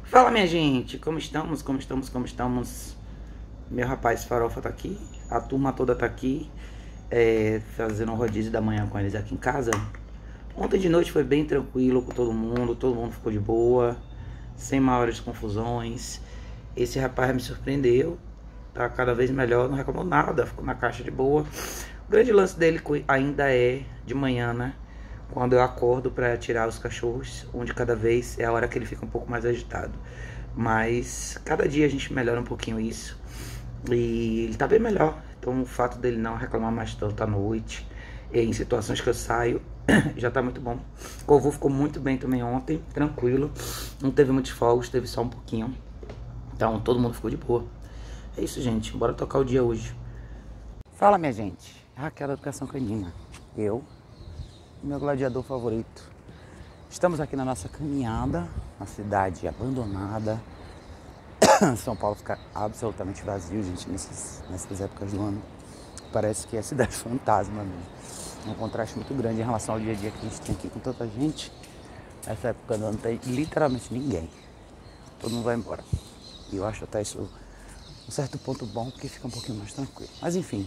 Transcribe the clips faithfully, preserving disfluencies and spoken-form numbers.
Fala, minha gente, como estamos, como estamos, como estamos? Meu rapaz Farofa tá aqui, a turma toda tá aqui, é, fazendo um rodízio da manhã com eles aqui em casa. Ontem de noite foi bem tranquilo com todo mundo, todo mundo ficou de boa, sem maiores confusões. Esse rapaz me surpreendeu, tá cada vez melhor, não reclamou nada, ficou na caixa de boa. O grande lance dele ainda é de manhã, né? Quando eu acordo para tirar os cachorros, onde cada vez é a hora que ele fica um pouco mais agitado. Mas cada dia a gente melhora um pouquinho isso. E ele tá bem melhor. Então o fato dele não reclamar mais tanto à noite, em situações que eu saio, já tá muito bom. O Corvo ficou muito bem também ontem, tranquilo. Não teve muitos fogos, teve só um pouquinho. Então todo mundo ficou de boa. É isso, gente. Bora tocar o dia hoje. Fala, minha gente. Raquel da Educação Canina. Eu, meu gladiador favorito. Estamos aqui na nossa caminhada, na cidade abandonada. São Paulo fica absolutamente vazio, gente, nessas, nessas épocas do ano. Parece que é cidade fantasma mesmo. É um contraste muito grande em relação ao dia a dia que a gente tem aqui com tanta gente. Nessa época do ano tem literalmente ninguém. Todo mundo vai embora. E eu acho até isso um certo ponto bom, porque fica um pouquinho mais tranquilo. Mas enfim,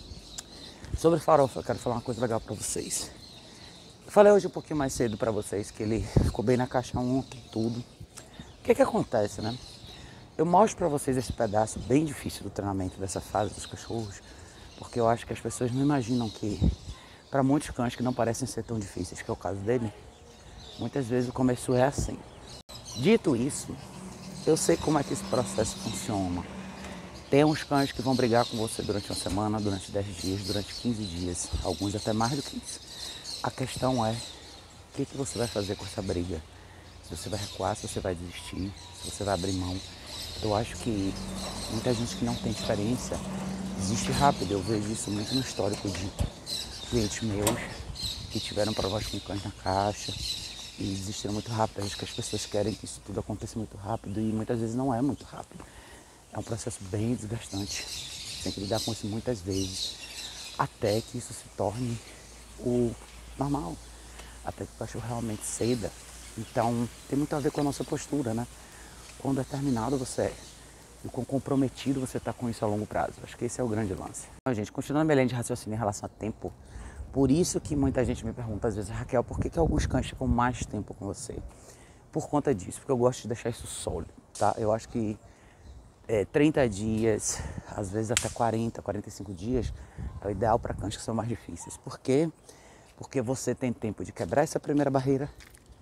sobre Farofa, eu quero falar uma coisa legal pra vocês. Eu falei hoje um pouquinho mais cedo pra vocês que ele ficou bem na caixa ontem, tudo. O que que acontece, né? Eu mostro pra vocês esse pedaço bem difícil do treinamento dessa fase dos cachorros, porque eu acho que as pessoas não imaginam que, pra muitos cães que não parecem ser tão difíceis, que é o caso dele, muitas vezes o começo é assim. Dito isso, eu sei como é que esse processo funciona. Tem uns cães que vão brigar com você durante uma semana, durante dez dias, durante quinze dias, alguns até mais do que isso. A questão é, o que, que você vai fazer com essa briga? Se você vai recuar, se você vai desistir, se você vai abrir mão. Eu acho que muita gente que não tem experiência desiste rápido. Eu vejo isso muito no histórico de clientes meus que tiveram provas com cães na caixa e desistiram muito rápido. Acho que as pessoas querem que isso tudo aconteça muito rápido e muitas vezes não é muito rápido. É um processo bem desgastante. Tem que lidar com isso muitas vezes até que isso se torne o normal, até que o cachorro realmente ceda. Então tem muito a ver com a nossa postura, né? Quão determinado você é e quão comprometido você está com isso a longo prazo. Acho que esse é o grande lance. Então, gente, continuando minha linha de raciocínio em relação a tempo, por isso que muita gente me pergunta às vezes, Raquel, por que, que alguns cães ficam mais tempo com você? Por conta disso, porque eu gosto de deixar isso sólido, tá? Eu acho que é, trinta dias, às vezes até quarenta, quarenta e cinco dias, é o ideal para cães que são mais difíceis. Por quê? Porque você tem tempo de quebrar essa primeira barreira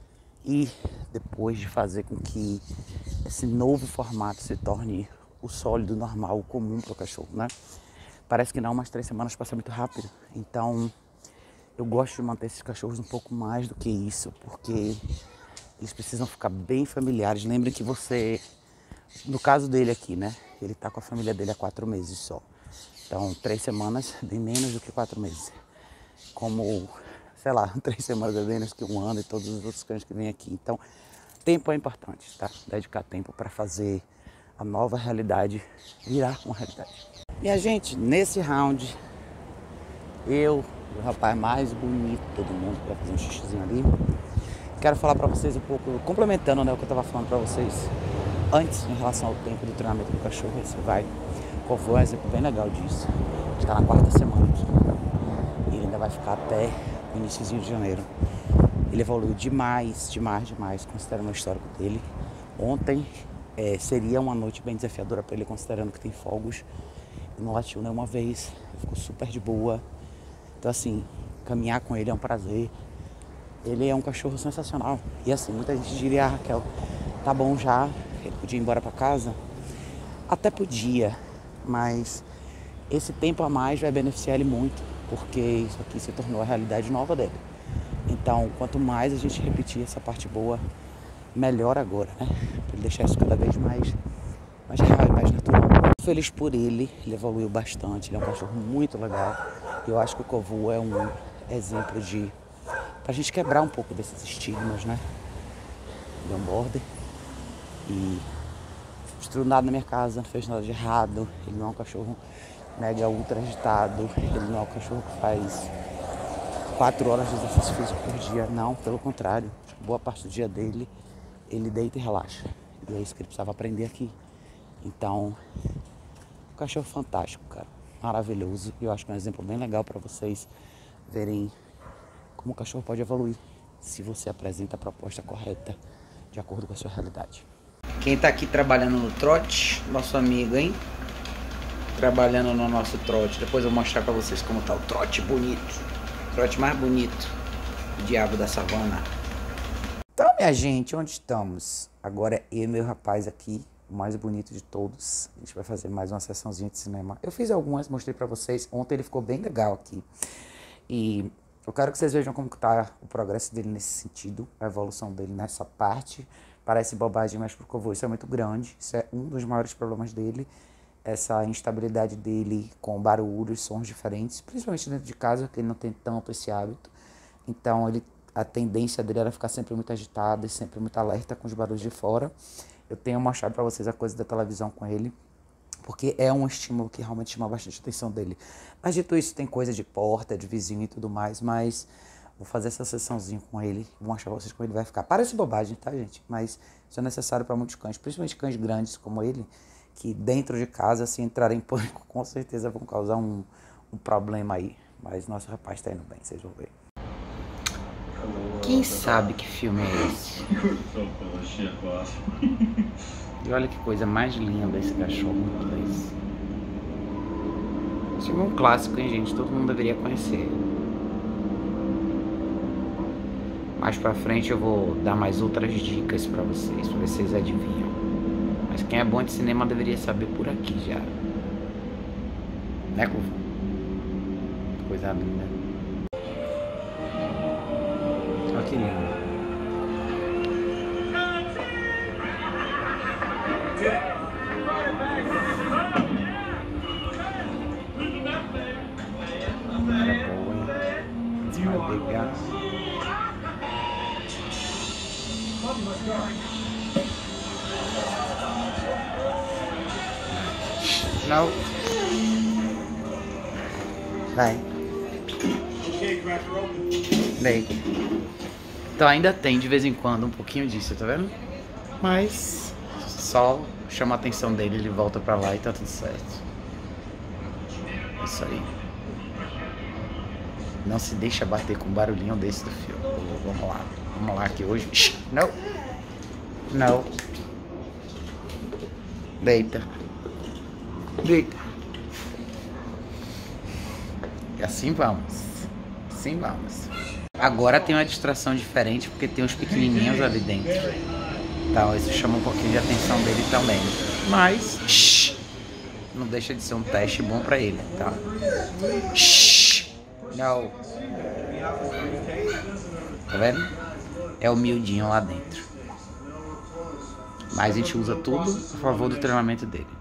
e depois de fazer com que esse novo formato se torne o sólido, normal, o comum para o cachorro, né? Parece que não, mas três semanas passa muito rápido. Então, eu gosto de manter esses cachorros um pouco mais do que isso, porque eles precisam ficar bem familiares. Lembrem que você, no caso dele aqui, né? Ele tá com a família dele há quatro meses só. Então, três semanas, bem menos do que quatro meses. Como, sei lá, três semanas é menos que um ano e todos os outros cães que vêm aqui. Então, tempo é importante, tá? Dedicar tempo para fazer a nova realidade virar uma realidade. Minha gente, nesse round, eu, o rapaz mais bonito de todo mundo, vai fazer um xixizinho ali, quero falar para vocês um pouco, complementando, né, o que eu tava falando para vocês antes, em relação ao tempo do treinamento do cachorro. Você vai, qual foi um exemplo bem legal disso? Está na quarta semana aqui. Ele ainda vai ficar até o iniciozinho de janeiro. Ele evoluiu demais, demais, demais, considerando o histórico dele. Ontem é, seria uma noite bem desafiadora para ele, considerando que tem fogos. Ele não latiu nenhuma vez, ele ficou super de boa. Então assim, caminhar com ele é um prazer. Ele é um cachorro sensacional. E assim, muita gente diria, ah, Raquel, tá bom já, ele podia ir embora para casa. Até podia, mas esse tempo a mais vai beneficiar ele muito, porque isso aqui se tornou a realidade nova dele. Então, quanto mais a gente repetir essa parte boa, melhor agora, né? Pra ele deixar isso cada vez mais, mais real e mais natural. Tô feliz por ele, ele evoluiu bastante, ele é um cachorro muito legal. Eu acho que o Kovu é um exemplo de, pra gente quebrar um pouco desses estigmas, né? Ele é um border e destruiu nada na minha casa, não fez nada de errado. Ele não é um cachorro mega ultra agitado, ele não é um cachorro que faz quatro horas de exercício físico por dia, não, pelo contrário, boa parte do dia dele ele deita e relaxa. E é isso que ele precisava aprender aqui. Então, um cachorro fantástico, cara. Maravilhoso. E eu acho que é um exemplo bem legal para vocês verem como o cachorro pode evoluir se você apresenta a proposta correta de acordo com a sua realidade. Quem tá aqui trabalhando no trote, nosso amigo, hein? Trabalhando no nosso trote. Depois eu vou mostrar pra vocês como tá o trote bonito. O trote mais bonito. O diabo da savana. Então, minha gente, onde estamos? Agora eu e meu rapaz aqui, o mais bonito de todos. A gente vai fazer mais uma sessãozinha de cinema. Eu fiz algumas, mostrei pra vocês. Ontem ele ficou bem legal aqui. E eu quero que vocês vejam como que tá o progresso dele nesse sentido, a evolução dele nessa parte. Parece bobagem, mas porque eu vou, isso é muito grande. Isso é um dos maiores problemas dele. Essa instabilidade dele com barulhos, sons diferentes, principalmente dentro de casa, que ele não tem tanto esse hábito. Então ele, a tendência dele era ficar sempre muito agitado e sempre muito alerta com os barulhos de fora. Eu tenho mostrado para vocês a coisa da televisão com ele, porque é um estímulo que realmente chama bastante a atenção dele. Mas dito isso, tem coisa de porta, de vizinho e tudo mais, mas vou fazer essa sessãozinha com ele, vou mostrar pra vocês como ele vai ficar. Parece bobagem, tá, gente? Mas isso é necessário para muitos cães, principalmente cães grandes como ele, que dentro de casa, se entrarem em pânico, com certeza vão causar um, um problema aí. Mas nosso rapaz tá indo bem, vocês vão ver. Quem sabe que filme é esse? E olha que coisa mais linda esse cachorro. Esse filme é um clássico, hein, gente? Todo mundo deveria conhecer. Mais pra frente eu vou dar mais outras dicas pra vocês, pra ver se vocês adivinham. Mas quem é bom de cinema deveria saber por aqui já. Né, Curva? Coisa linda. Olha que lindo. Vai pegar. Não. Vai. Bem. Então ainda tem de vez em quando um pouquinho disso, tá vendo? Mas só chama a atenção dele, ele volta pra lá e tá tudo certo. Isso aí. Não se deixa bater com um barulhinho desse do filme. Vamos lá. Vamos lá aqui hoje. Não. Não. Deita. Deita. E assim vamos. Assim vamos. Agora tem uma distração diferente porque tem os pequenininhos ali dentro. Então isso chama um pouquinho de atenção dele também. Mas shh, não deixa de ser um teste bom pra ele, tá? Shh, não. Tá vendo? É humildinho lá dentro. Mas a gente usa tudo a favor do treinamento dele.